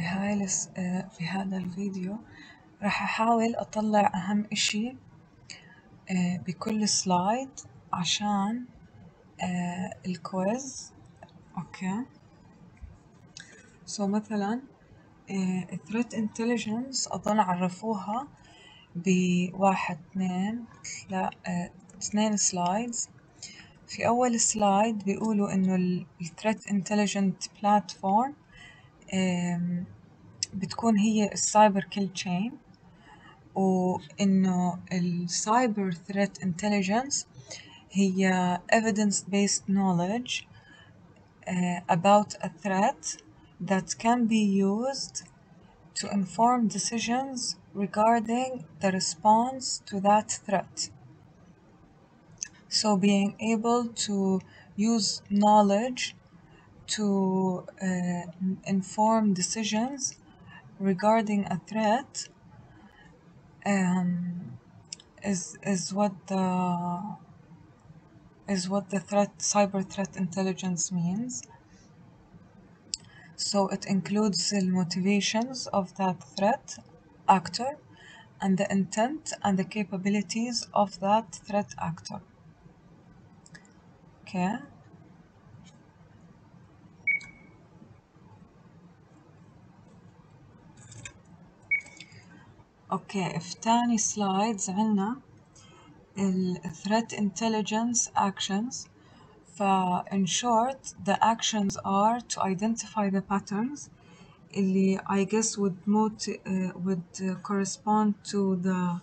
في هذا الفيديو راح أحاول أطلع أهم إشي بكل سلايد عشان الكويز. أوكي، مثلا Threat Intelligence أظن عرفوها بواحد اثنين سلايدز. في أول سلايد بيقولوا إنه ال Threat Intelligence Platform بتكون هي السايبر كيل تشين، وإنه السايبر ثريت انتليجنس هي evidence based knowledge about a threat that can be used to inform decisions regarding the response to that threat. So being able to use knowledge to inform decisions regarding a threat is what the cyber threat intelligence means. So it includes the motivations of that threat actor and the intent and the capabilities of that threat actor. Okay. اوكي، في تاني سلايدز عنا ال threat intelligence actions. In short, the actions are to identify the patterns اللي I guess would correspond to the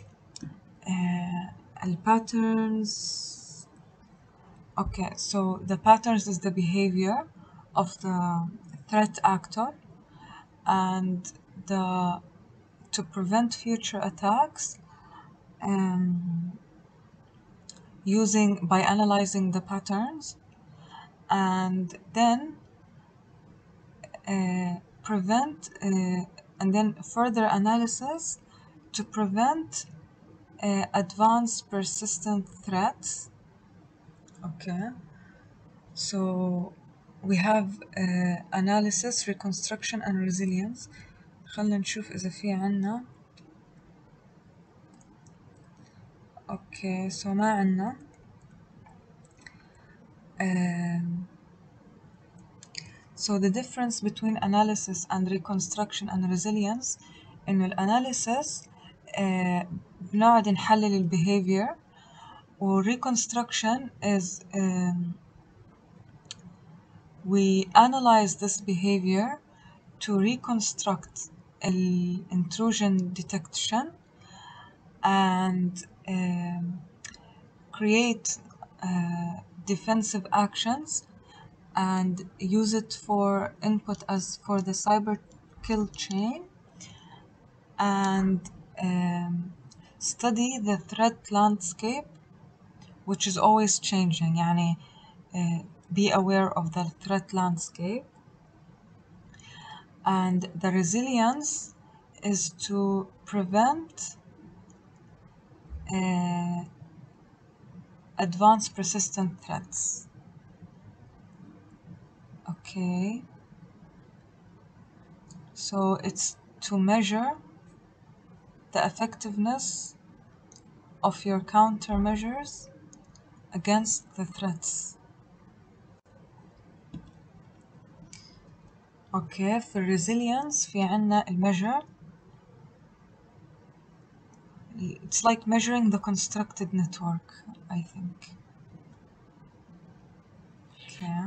patterns. Okay, so the patterns is the behavior of the threat actor, and to prevent future attacks by analyzing the patterns, and then and then further analysis to prevent advanced persistent threats. Okay, so we have analysis, reconstruction and resilience. خلنا نشوف إذا في عنا. Okay, so ما عنا. So the difference between analysis and reconstruction and resilience إنه الanalysis بنقعد نحلل ال behavior، و reconstruction is we analyze this behavior to reconstruct ال intrusion detection and create defensive actions and use it for input as for the cyber kill chain, and study the threat landscape which is always changing. يعني be aware of the threat landscape. And the resilience is to prevent advanced persistent threats. Okay, so it's to measure the effectiveness of your countermeasures against the threats. Okay, في resilience في عنا measure. It's like measuring the constructed network, I think. Okay.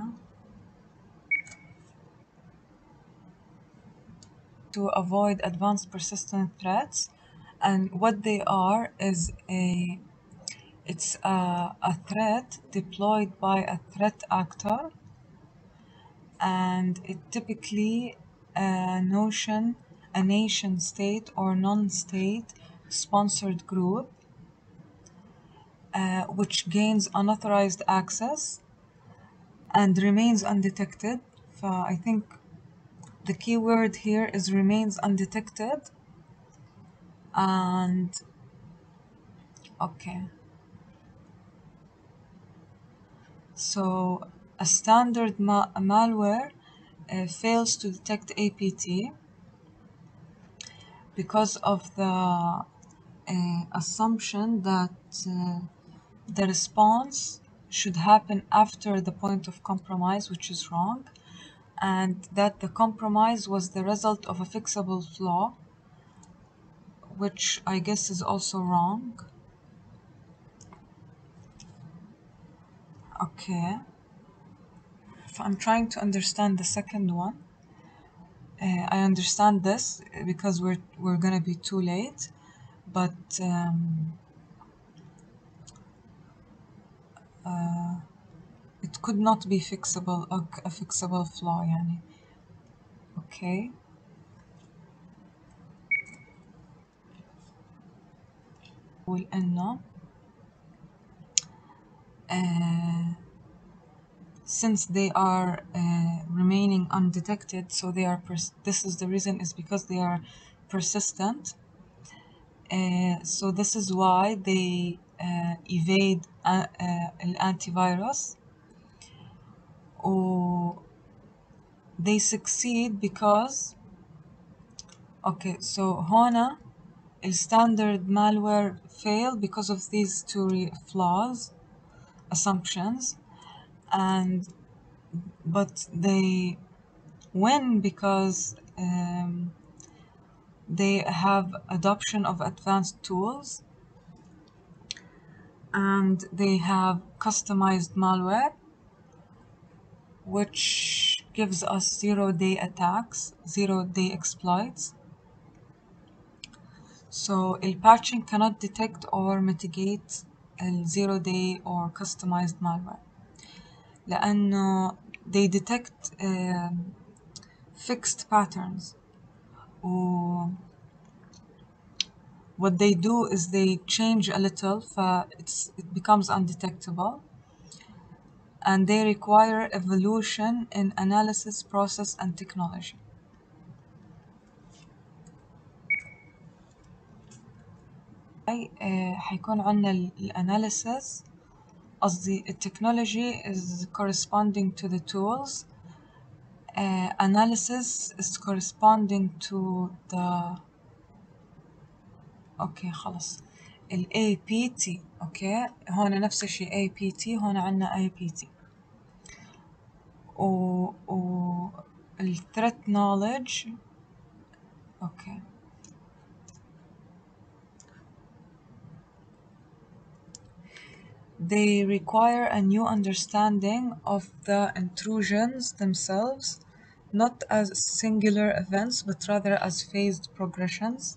To avoid advanced persistent threats, and what they are is it's a threat deployed by a threat actor, and it typically a nation state or non-state sponsored group which gains unauthorized access and remains undetected. I think the key word here is remains undetected. And okay, so a standard malware fails to detect APT, because of the assumption that the response should happen after the point of compromise, which is wrong, and that the compromise was the result of a fixable flaw, which I guess is also wrong. Okay. So I'm trying to understand the second one. I understand this because we're gonna be too late, but it could not be fixable, a fixable flaw يعني. Okay. إنه since they are remaining undetected, so they are this is the reason, is because they are persistent. So this is why they evade الانتيفيروس, or they succeed because okay, so هنا standard malware fail because of these two flaws, assumptions, and but they win because they have adoption of advanced tools and they have customized malware, which gives us zero-day attacks, zero-day exploits. So patching cannot detect or mitigate zero-day or customized malware لأنه they detect fixed patterns. What they do is they change a little, it becomes undetectable, and they require evolution in analysis, process, and technology. حيكون عندنا الاناليسيس، قصدي التكنولوجي is corresponding to the tools. Analysis is corresponding to the اوكي خلص ال APT. اوكي هون نفس الشيء APT، هون عندنا APT. و ال threat knowledge. اوكي they require a new understanding of the intrusions themselves, not as singular events but rather as phased progressions.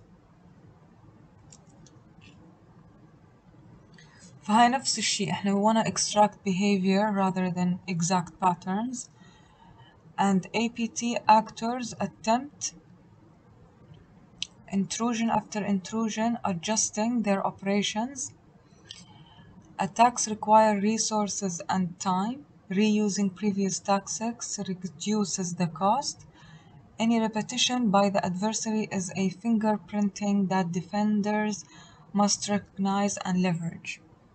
فهاي نفس الشيء، احنا we wanna extract behavior rather than exact patterns, and APT actors attempt intrusion after intrusion, adjusting their operations. Attacks require resources and time. Reusing previous tactics reduces the cost. Any repetition by the adversary is a fingerprinting that defenders must recognize and leverage.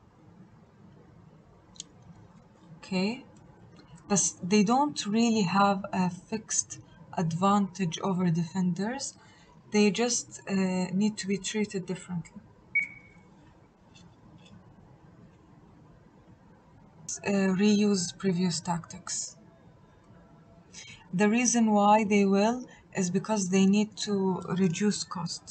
Okay, but they don't really have a fixed advantage over defenders. They just need to be treated differently. Reuse previous tactics. The reason why they will is because they need to reduce cost.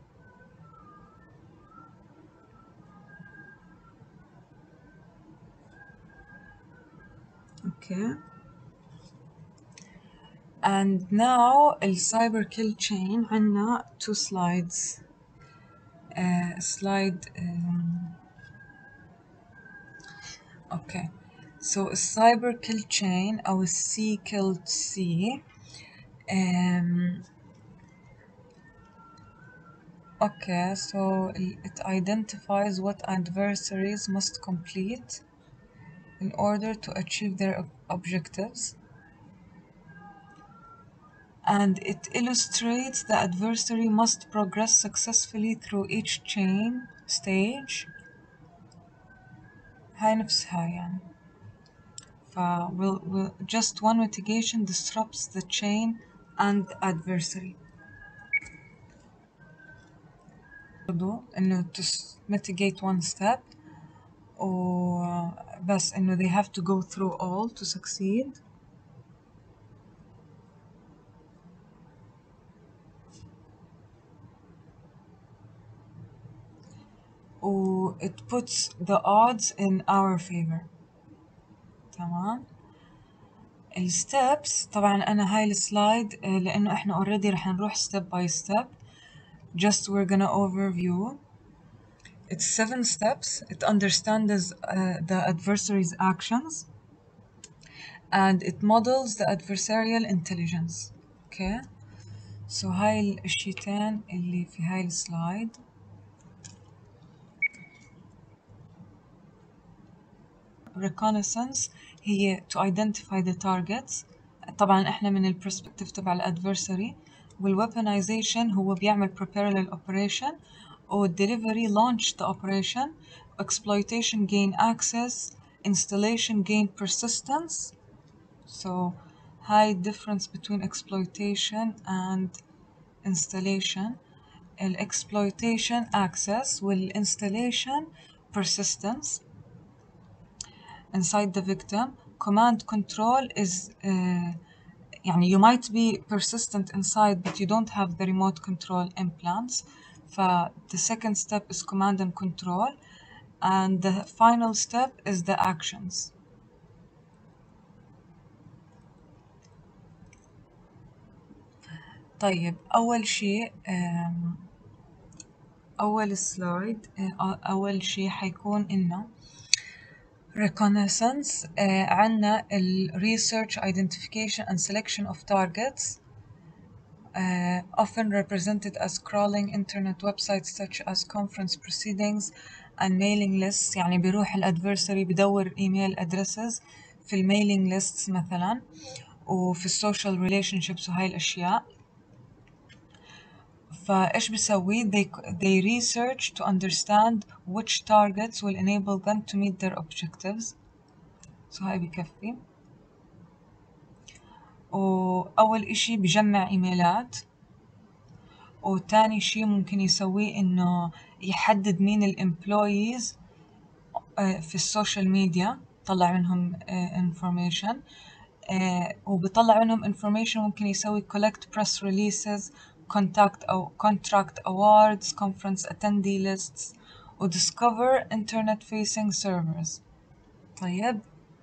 Okay. And now السايبر kill chain عنا two slides. Slide okay. So السايبر kill chain أو C killed C okay, so it identifies what adversaries must complete in order to achieve their objectives, and it illustrates the adversary must progress successfully through each chain stage. هاي نفسها يعني. we'll just one mitigation disrupts the chain and adversary. برضو إنه to mitigate one step وبس إنه they have to go through all to succeed. it puts the odds in our favor. تمام. الستبس طبعا أنا هاي السلايد لأنه إحنا already رح نروح step by step. Just we're gonna overview. It's 7 steps. It understands the adversary's actions and it models the adversarial intelligence. Okay. So هاي الشيتين اللي في هاي السلايد. Reconnaissance هي to identify the targets. طبعا احنا من البرسبكتيف تبع الادفرساري. والweaponization هو بيعمل prepare للoperation والdelivery launch the operation. Exploitation gain access. Installation gain persistence. So high difference between exploitation and installation. Exploitation access والinstallation persistence. Inside the victim, command control is يعني you might be persistent inside but you don't have the remote control implants. The second step is command and control and the final step is the actions. طيب أول شيء أول سلايد أول شيء حيكون إنه reconnaissance عنا ال research, identification and selection of targets often represented as crawling internet websites such as conference proceedings and mailing lists. يعني بيروح الادفرساري بدور ايميل addresses في الميلينج lists مثلا وفي السوشيال relationships وهاي الاشياء. فايش بيسوي؟ they research to understand which targets will enable them to meet their objectives. So هاي بكفي. وأول إشي بجمع إيميلات. وتاني شي ممكن يسويه إنه يحدد مين الامبلويز في السوشيال ميديا، طلع منهم information. وبطلع منهم information ممكن يسوي collect press releases, contract awards, conference attendee lists و discover internet facing servers. طيب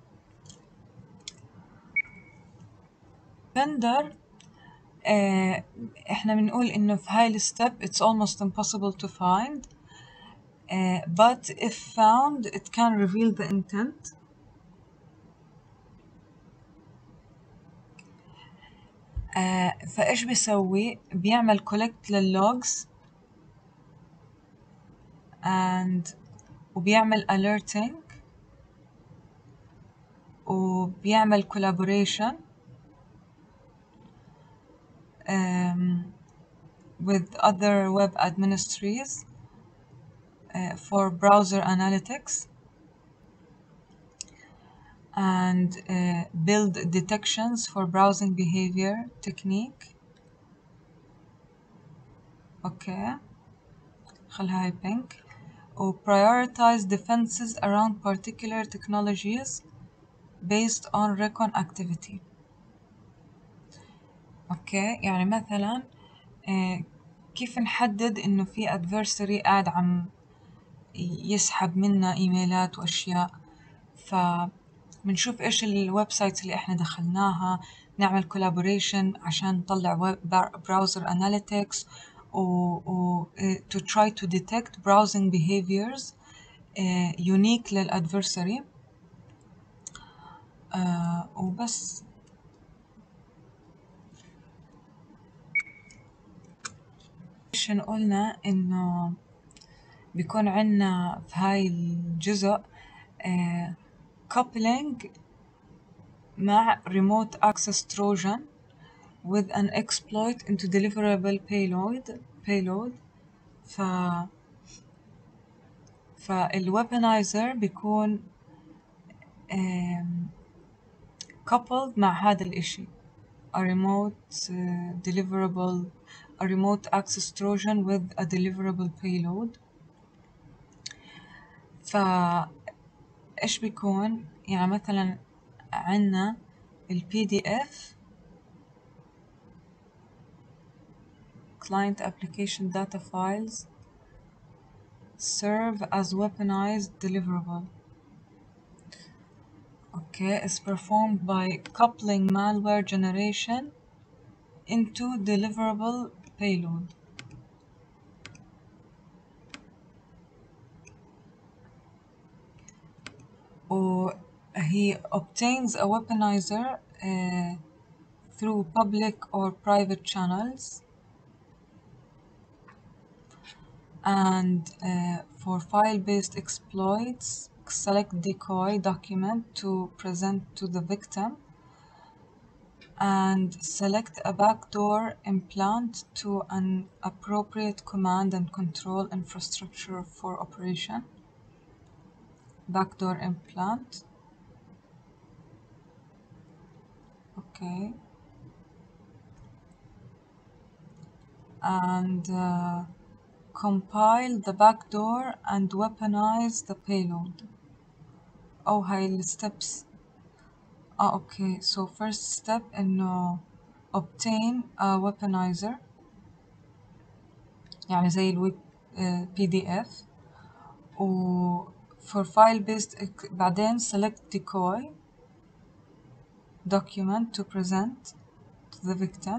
vendor احنا بنقول انه في هاي الستep it's almost impossible to find but if found it can reveal the intent. فايش بيسوي؟ بيعمل collect للlogs and وبيعمل alerting وبيعمل collaboration with other web administrators for browser analytics and build detections for browsing behavior technique. Okay. خلها هاي pink. و prioritize defenses around particular technologies based on recon activity. اوكي يعني مثلا كيف نحدد انه في adversary قاعد عم يسحب منا ايميلات واشياء. فبنشوف ايش الويب سايتس اللي احنا دخلناها، نعمل collaboration عشان نطلع browser analytics و to try to detect browsing behaviors unique للadversary. وبس. قلنا إنه بيكون عنا في هاي الجزء coupling مع remote access trojan with an exploit into deliverable payload. فالweaponizer بيكون coupled مع هذا الإشي a remote deliverable a remote access Trojan with a deliverable payload. إيش بيكون؟ يعني مثلا عنا PDF client application data files serve as weaponized deliverable. Okay, is performed by coupling malware generation into deliverable payload. Or he obtains a weaponizer through public or private channels, and for file-based exploits, select decoy document to present to the victim, and select a backdoor implant to an appropriate command and control infrastructure for operation. Backdoor implant. Okay. And compile the backdoor and weaponize the payload. أو هاي الsteps. Okay, so first step إنه obtain a weaponizer، يعني زي الويب PDF. و for file based بعدين select decoy document to present to the victim.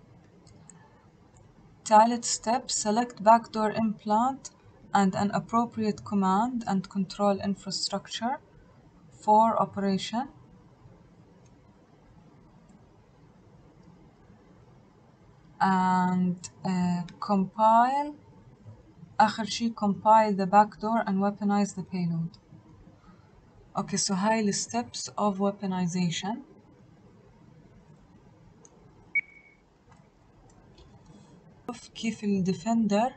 ثالث step select backdoor implant and an appropriate command and control infrastructure for operation. And compile آخر شي compile the backdoor and weaponize the payload. Okay, so هاي ال steps of weaponization. شوف كيف الديفندر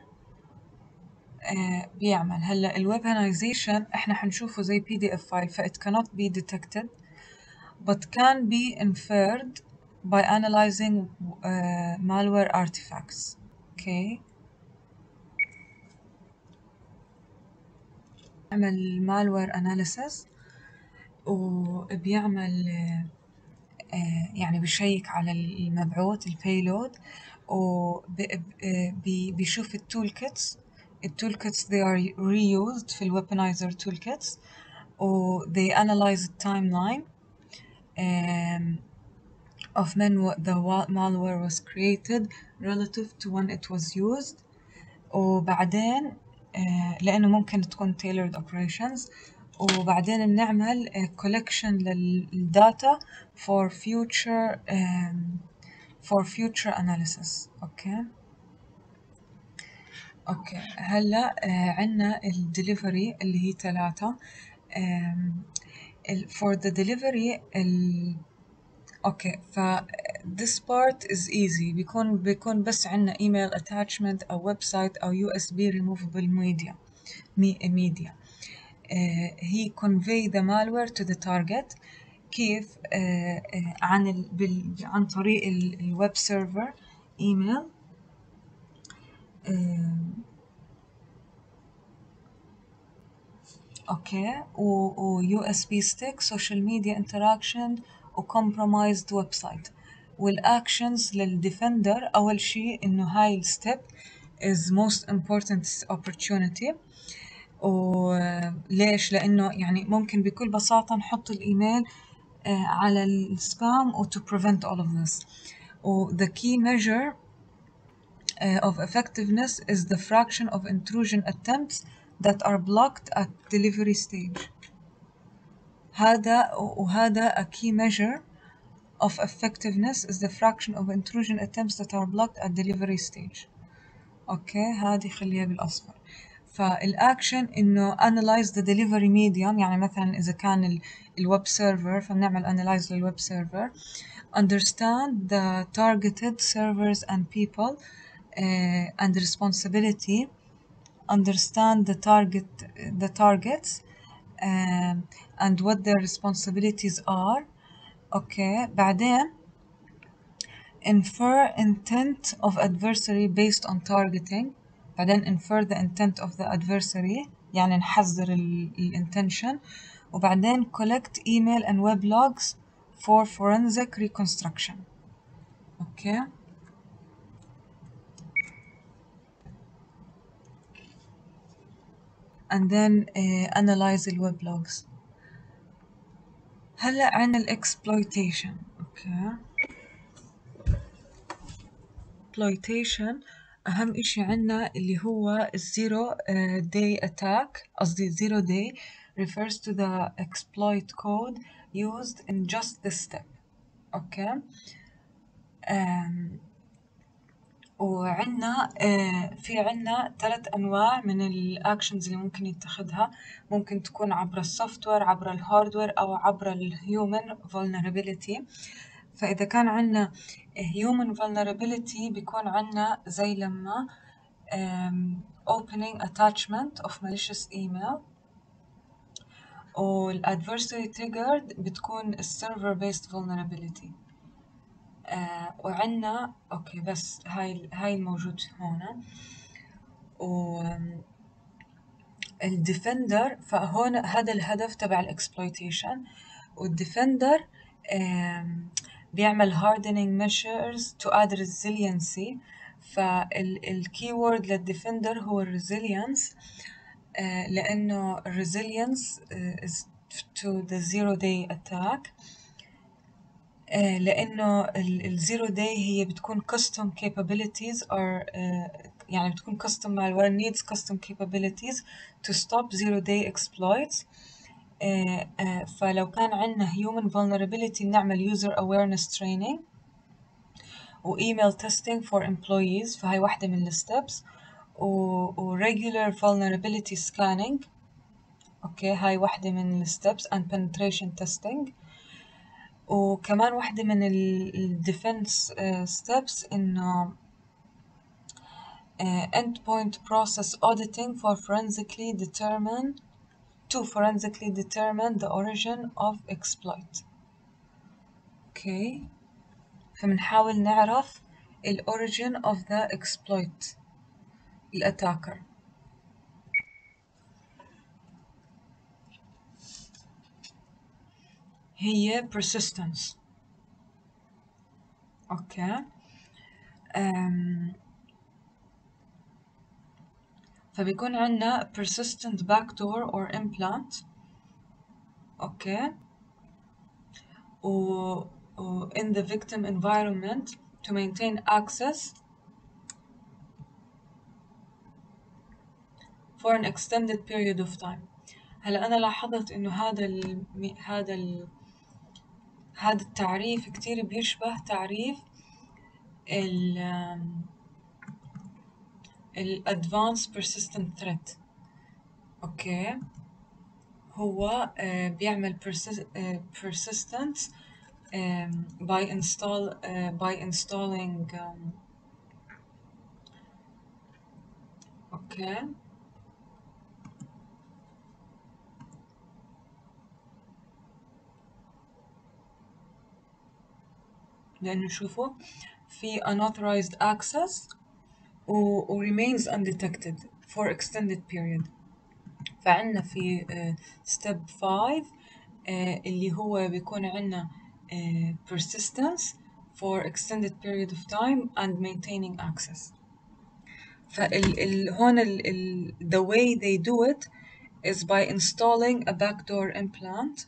بيعمل. هلا الweaponization احنا حنشوفه زي PDF file ف it cannot be detected but can be inferred by analyzing malware artifacts. Okay. بيعمل malware analysis وبيعمل يعني بيشيك على المبعوث البيلود وبيشوف التول كيتس they are reused في الweaponizer toolkits و they analyze the timeline of when the malware was created relative to when it was used. وبعدين لأنه ممكن تكون tailored operations، وبعدين بنعمل collection للداتا for future analysis. اوكي هلا عنا الدليفري اللي هي 3. for the delivery اوكي ف this part is easy. بيكون بس عنا email attachment أو ويب سايت أو USB removable media. he convey the malware to the target. كيف عن طريق الويب سيرفر ايميل اوكي و USB stick social media interaction و compromised website. والactions للديفندر أول شيء إنه هاي الستيب is most important opportunity. وليش؟ لأنه يعني ممكن بكل بساطة نحط الإيميل على السبام و to prevent all of this. The key measure of effectiveness is the fraction of intrusion attempts that are blocked at delivery stage. هذا a key measure of effectiveness is the fraction of intrusion attempts that are blocked at delivery stage. اوكي هذه خليها بالأصفر. فالأكشن إنه analyze the delivery medium، يعني مثلا إذا كان الويب سيرفر فبنعمل analyze للويب سيرفر. Understand the targeted servers and people and responsibility. Understand the targets and what their responsibilities are. بعدين infer intent of adversary based on targeting. بعدين infer the intent of the adversary يعني نحذر intention. وبعدين collect email and web logs for forensic reconstruction. okay. and then analyze the web logs. هلا عن exploitation. okay. exploitation أهم إشي عنا اللي هو zero day attack. قصدي zero day refers to the exploit code used in just this step. okay. وعندنا في عندنا 3 أنواع من الأكشنز اللي ممكن يتخذها. ممكن تكون عبر السوفتوير، عبر الهاردوير، أو عبر الهيومن vulnerability. فإذا كان عندنا human vulnerability بيكون عندنا زي لما opening attachment of malicious email. والadversary triggered بتكون server based vulnerability. وعندنا اوكي بس هاي الموجود هون. و الديفندر فهون هذا الهدف تبع الاكسبلويتيشن. والديفندر بيعمل hardening measures to add resiliency. فالكيورد للديفندر هو resilience لأنه resilience is to the zero day attack. لأنه الزيرو داي هي بتكون custom capabilities or يعني بتكون custom malware needs custom capabilities to stop zero day exploits. فلو كان عندنا human vulnerability نعمل user awareness training و email testing for employees. فهي واحدة من الستبس. و regular vulnerability scanning. اوكي هاي واحدة من الستبس and penetration testing. وكمان واحدة من الديفنس steps إنه endpoint process auditing for forensically determine the origin of exploit. okay. فبنحاول نعرف ال origin of the exploit الأتاكر. هي persistence. okay. فبيكون عندنا persistent backdoor or implant. okay. و in the victim environment to maintain access for an extended period of time. هلا أنا لاحظت إنه هذا التعريف كتير بيشبه تعريف ال advanced persistent threat. okay. هو بيعمل persistence by installing okay. لأنه شوفوا في unauthorized access و remains undetected for extended period. فعنا في step 5 اللي هو بيكون عنا persistence for extended period of time and maintaining access. هون the way they do it is by installing a backdoor implant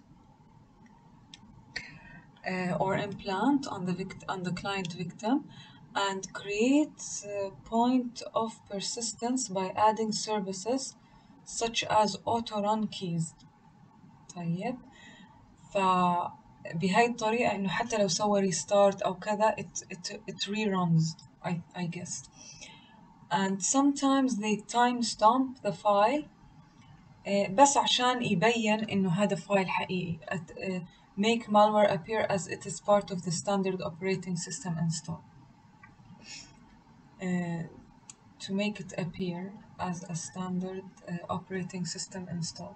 or implant on the client victim and create a point of persistence by adding services such as auto run keys. طيب فبهاي الطريقة إنه حتى لو سوى restart أو كذا it reruns I guess. and sometimes they timestamp the file بس عشان يبين إنه هذا فايل حقيقي. make malware appear as it is part of the standard operating system install. To make it appear as a standard operating system install.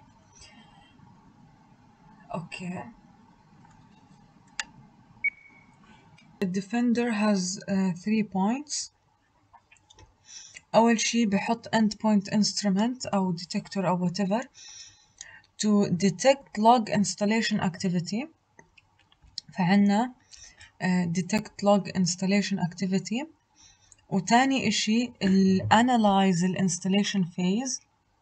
okay. The defender has 3 points. أول شي بحط endpoint instrument أو detector أو whatever to detect log installation activity. فعنا detect log installation activity. وتاني إشي analyze installation phase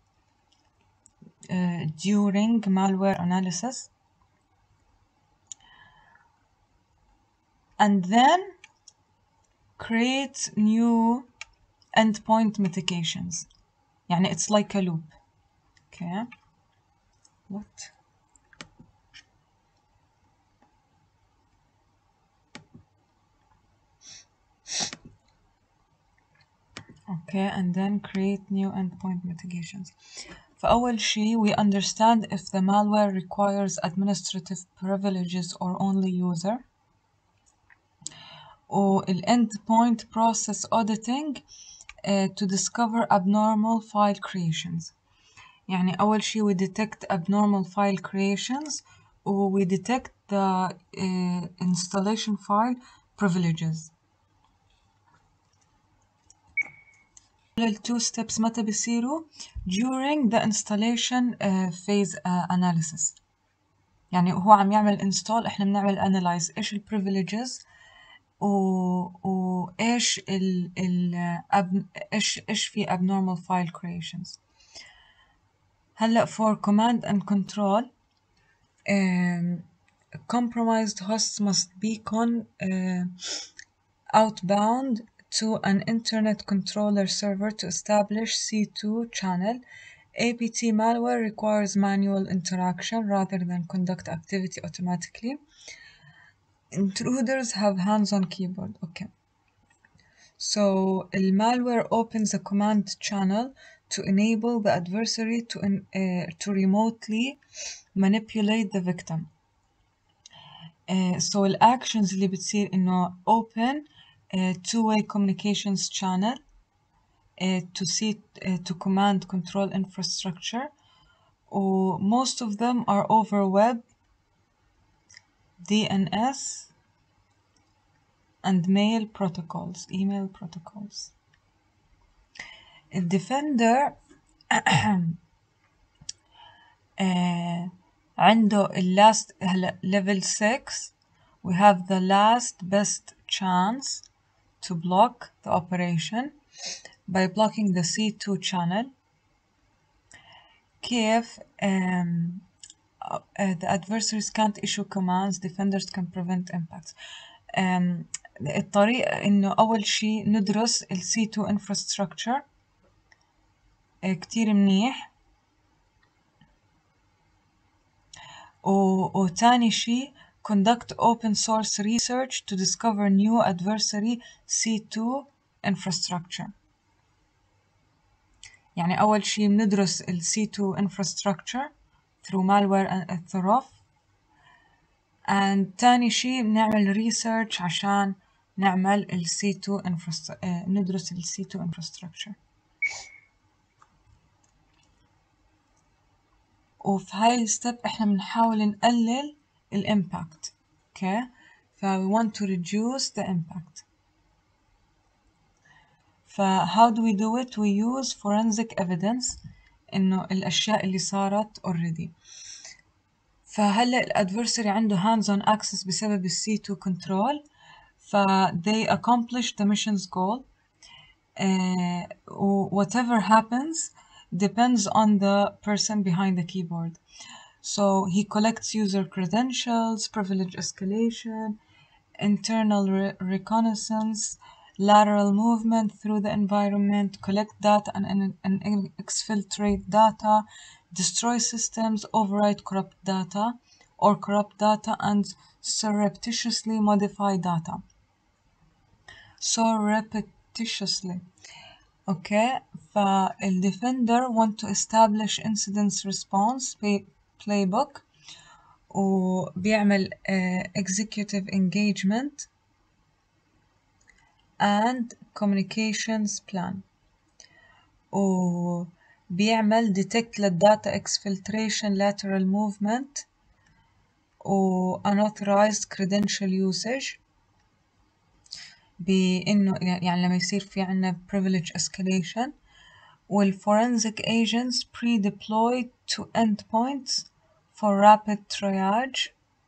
during malware analysis. And then create new endpoint mitigations. يعني it's like a loop. Okay. What? Okay, and then create new endpoint mitigations. فأول شي we understand if the malware requires administrative privileges or only user. endpoint process auditing to discover abnormal file creations. يعني أول شي we detect abnormal file creations we detect the installation file privileges. التو steps متى بيصيروا؟ during the installation phase analysis. يعني هو عم يعمل install احنا بنعمل analyze ايش ال privileges وايش ايش في abnormal file creations. هلا for command and control compromised hosts must beacon outbound to an internet controller server to establish C2 channel. APT malware requires manual interaction rather than conduct activity automatically. Intruders have hands-on keyboard. Okay. So, the malware opens a command channel to enable the adversary to remotely manipulate the victim. So, الactions اللي بتصير إنه open two-way communications channel to command control infrastructure. Most of them are over web, DNS, and mail protocols, email protocols. الديفندر عنده last level 6 we have the last best chance to block the operation by blocking the C2 channel. كيف the adversaries can't issue commands, defenders can prevent impacts. الطريقة إنه أول شي ندرس ال C2 infrastructure كتير منيح وتاني شي conduct open source research to discover new adversary C2 infrastructure. يعني أول شي بندرس ال C2 infrastructure through malware and through and تاني شي بنعمل research عشان نعمل ال C2 ندرس ال C2 infrastructure. وفي هاي الستep احنا بنحاول نقلل الامباكت. Okay. we want to reduce the impact. how do we do it? We use forensic evidence إنه الأشياء اللي صارت already. فهلأ الادفرسري عنده hands on access بسبب ال C2 control. they accomplish the mission's goal. whatever happens depends on the person behind the keyboard. So he collects user credentials, privilege escalation, internal reconnaissance, lateral movement through the environment, collect data and exfiltrate data, destroy systems, overwrite corrupt data and surreptitiously modify data. Surreptitiously. Okay, the defender want to establish incident response playbook وبيعمل executive engagement and communications plan وبيعمل detect للداتا exfiltration lateral movement unauthorized credential usage بإنه يعني لما يصير في عنا privilege escalation والforensic agents pre-deployed to endpoints for rapid triage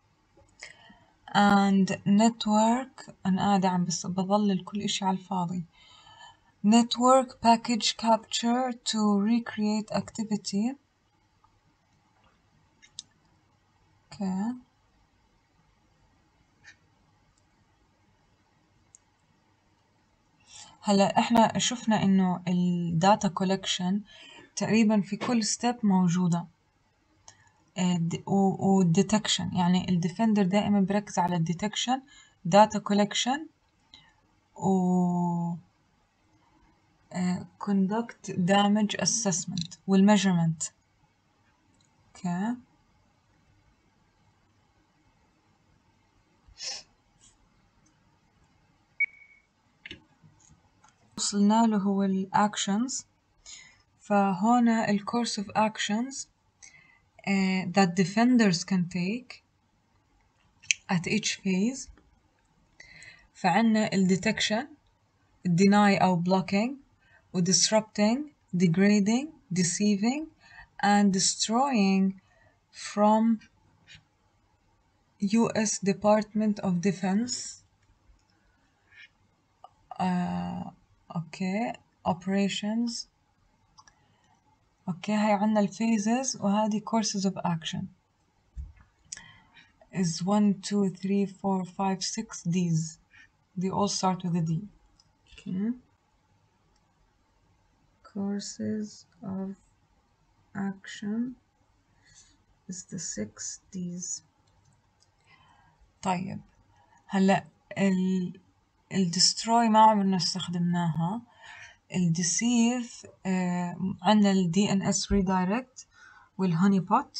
and network. أنا قاعدة عم بس بظلل كل إشي على الفاضي. Network package capture to recreate activity. Okay. هلا احنا شفنا انه الداتا كولكشن تقريبا في كل ستيب موجودة، والديتكشن يعني الديفندر دائما بركز على الديتكشن، داتا كولكشن، و conduct damage assessment والmeasurement. اوكي. وصلنا له هو الactions. فهنا ال course of actions that defenders can take at each phase. فعنا ال detection، deny أو blocking، و disrupting، degrading، deceiving and destroying from US Department of Defense اوكي operations. اوكي هاي عنا الphases وهذه courses of action is 1 2 3 4 5 6 D's. They all start with a D. Okay. Courses of action is the 6 D's. طيب هلا الدستروي ما عمرنا استخدمناها. الديسيف عندنا ال DNS redirect والهوني بوت.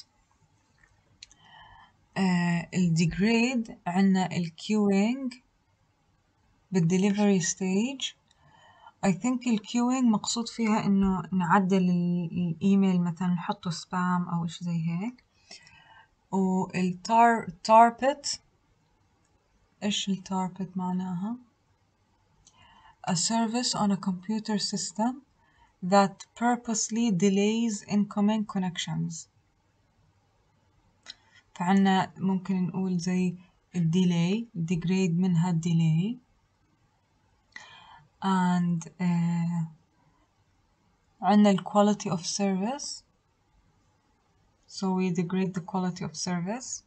الديجريد عندنا الكيوينج بالدليفري ستيج. I think الكيوينج مقصود فيها إنه نعدل الإيميل مثلا نحطه سبام أو إشي زي هيك. والتاربت إيش التاربت معناها؟ A service on a computer system that purposely delays incoming connections. فعنا ممكن نقول زي الديلي، degrade منها الديلي. and عنا ال quality of service, so we degrade the quality of service.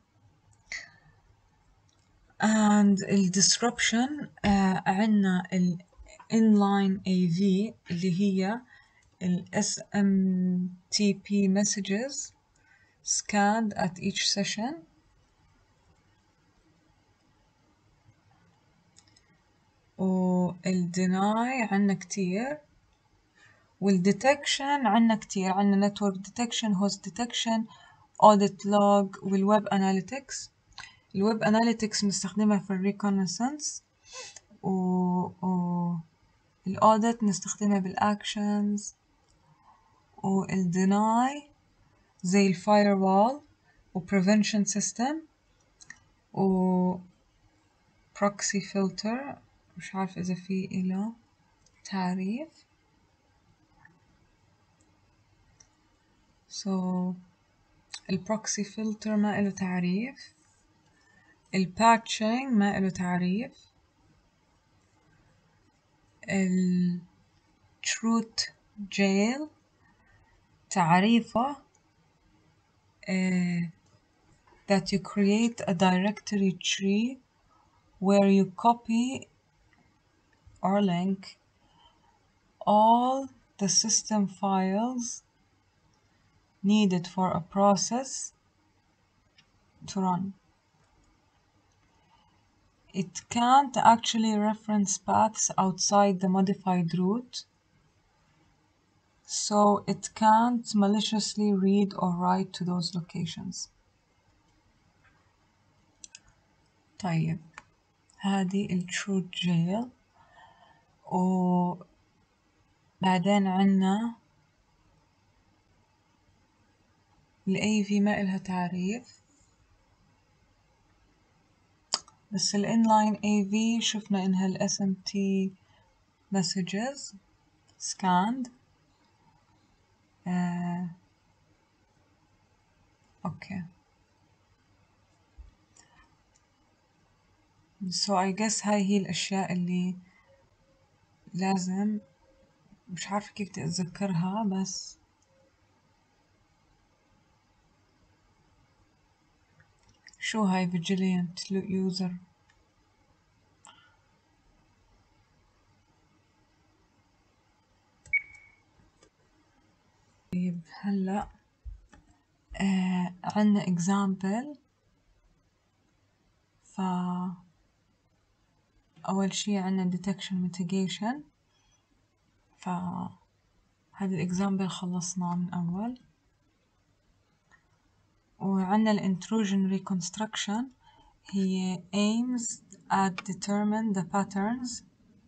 and ال disruption عنا ال inline AV اللي هي ال SMTP messages scanned at each session. وال deny عنا كتير. والdetection عنا كتير، عنا network detection، host detection، audit log والweb analytics. الويب analytics بنستخدمها في reconnaissance، الaudit نستخدمها بالactions، والdeny زي الfirewall وprevention system وproxy filter. مش عارفة إذا في إله تعريف. so البروكسي فلتر ما إله تعريف. الباتشينج ما إله تعريف. التروث جيل تعريفه that you create a directory tree where you copy or link all the system files needed for a process to run. It can't actually reference paths outside the modified route, so it can't maliciously read or write to those locations. طيب هذه التروث جيل. وبعدين عنا ال AV ما إلها تعريف. بس ال inline AV شفنا إنها ال SMT messages scanned. أوكي. So I guess هاي هي الأشياء اللي لازم، مش عارفة كيف بدي أتذكرها بس شو هاي vigilant user. طيب هلا عنا example. أول شي عنا detection mitigation. هذا الإكزامبل خلصناه من أول. وعنا ال intrusion reconstruction هي aims at determine the patterns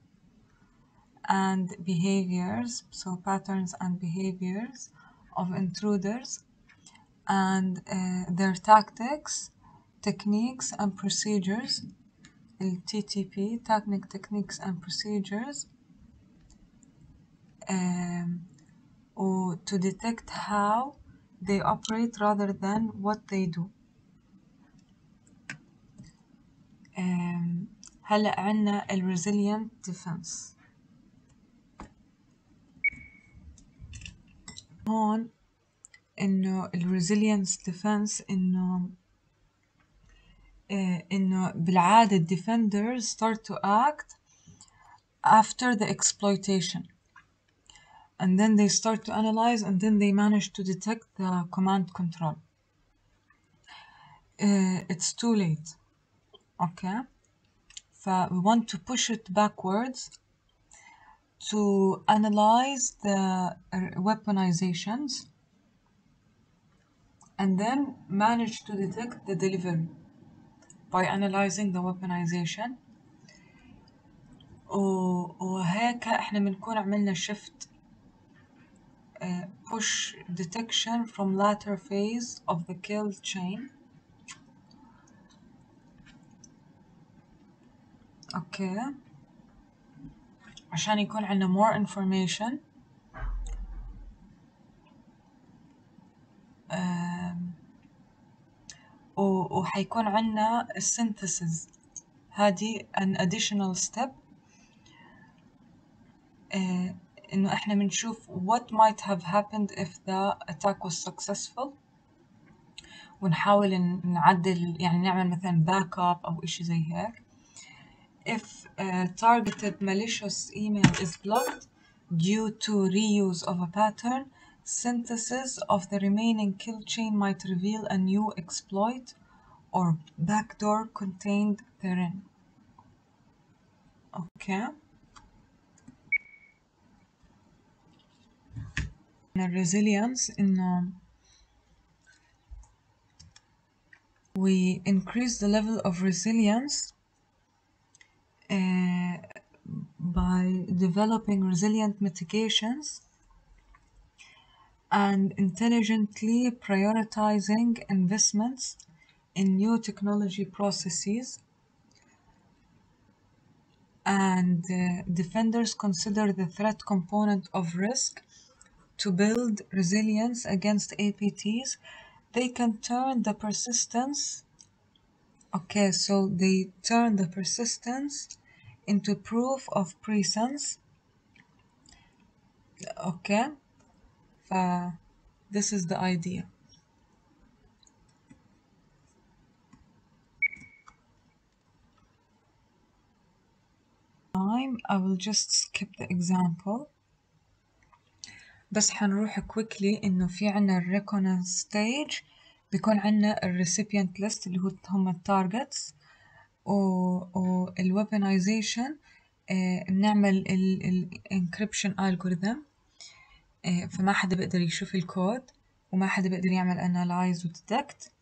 and behaviors, so patterns and behaviors of intruders and their tactics, techniques and procedures, TTP, techniques and procedures, or to detect how they operate rather than what they do. هلأ عنا ال resilient defense. هون إنه ال resilience defense إنه بالعادة ال defenders start to act after the exploitation, and then they start to analyze, and then they manage to detect the command control. It's too late. Okay, we want to push it backwards to analyze the weaponizations and then manage to detect the delivery by analyzing the weaponization. وهيك احنا بنكون عملنا shift push detection from latter phase of the kill chain. اوكي عشان يكون عندنا more information. وحيكون عندنا synthesis. هذه an additional step. إنه إحنا بنشوف what might have happened if the attack was successful، ونحاول نعدل يعني نعمل مثلا back up أو إشي زي هيك. If targeted malicious email is blocked due to reuse of a pattern, synthesis of the remaining kill chain might reveal a new exploit or backdoor contained therein. Okay. Resilience إنه we increase the level of resilience by developing resilient mitigations and intelligently prioritizing investments in new technology processes. And defenders consider the threat component of risk to build resilience against APTs. They can turn the persistence. Okay, so they turn the persistence into proof of presence. Okay, this is the idea. I will just skip the example. بس حنروح quickly إنه في عنا الريكوننس ستيج، بيكون عنا الريسيبيانت ليست اللي هم التارجتس، والويبنايزيشن بنعمل الانكريبشن algorithm. فما حدا بيقدر يشوف الكود وما حدا بيقدر يعمل analyze وتدكت.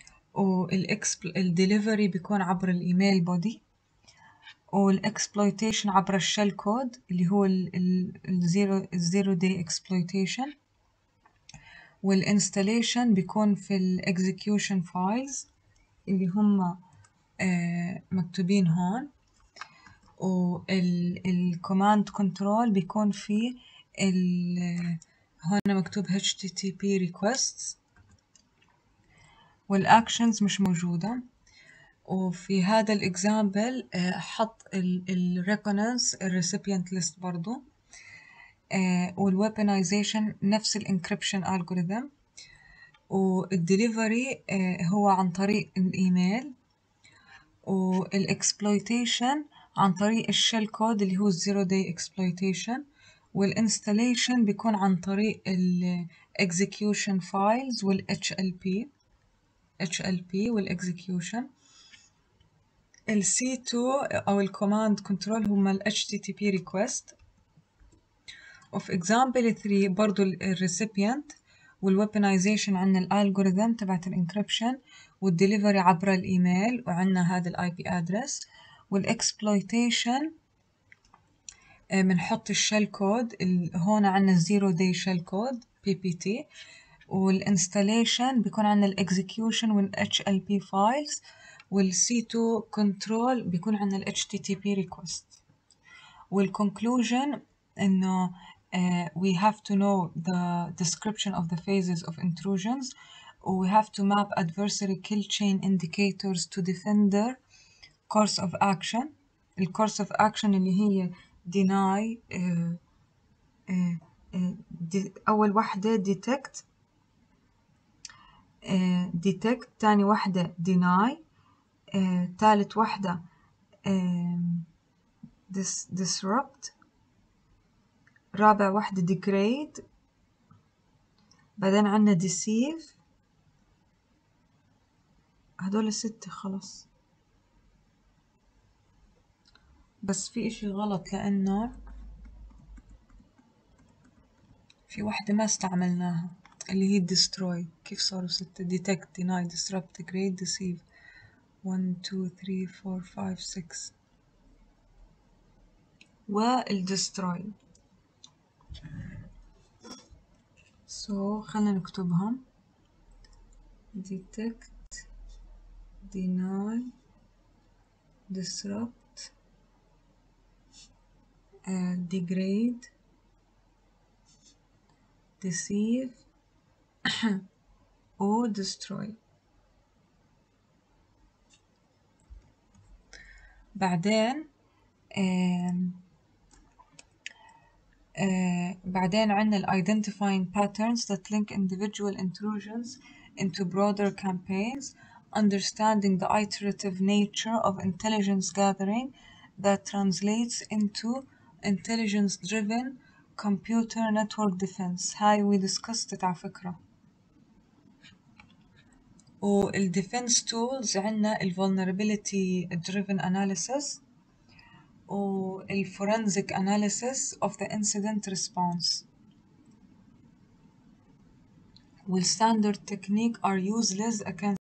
والديليفري بيكون عبر الايميل بودي، والاكسبلويتيشن عبر الشell كود اللي هو الزيرو داي اكسبلويتيشن، والانستليشن بيكون في الاكزيكيوشن فايلز اللي هم مكتوبين هون، والكوماند كنترول بيكون فيه هون مكتوب HTTP requests، والactions مش موجودة. وفي هذا الإكزامبل حط الريكوننس الريسيبيانت ليست برضو، والويبنايزيشن نفس الانكريبشن algorithm، والدليفري هو عن طريق الإيميل، والإكسبلويتيشن عن طريق الشيل كود اللي هو الزيرو داي اكسبلويتيشن، والانستليشن بيكون عن طريق الإكزيكيوشن فايلز HLP والإكزيكيوشن. ال C2 أو الكوماند كنترول هما ال HTTP request. وفي example 3 برضو الريسيبيانت والويبنايزيشن عنا الالجوريثم تبعت الانكريبشن، والدليفري عبر الايميل، وعنا هذا الاي بي ادرس. والاكسبلويتيشن بنحط الشيل كود، هون عنا الزيرو داي شيل كود PPT، والانستليشن بيكون عنا الاكزيكيوشن والHLP files، والC2 control بيكون عنا ال HTTP request. والconclusion إنه we have to know the description of the phases of intrusions. We have to map adversary kill chain indicators to defender course of action. course of action اللي هي deny أول واحدة detect، تاني واحدة deny، تالت واحدة disrupt، رابع واحدة degrade، بعدين عنا deceive. هدول 6 خلاص، بس في إشي غلط لأنه في واحدة ما استعملناها اللي هي destroy. كيف صاروا 6؟ detect deny disrupt degrade deceive 1 2 3 4 5 6 والdestroy. خلنا نكتبهم: detect deny disrupt degrade deceive و destroy. بعدين بعدين عنا ال identifying patterns that link individual intrusions into broader campaigns, understanding the iterative nature of intelligence gathering that translates into intelligence-driven computer network defense. هاي we discussed it على فكرة. وال defense tools عنا ال vulnerability driven analysis وال forensic analysis of the incident response. وال standard technique are useless against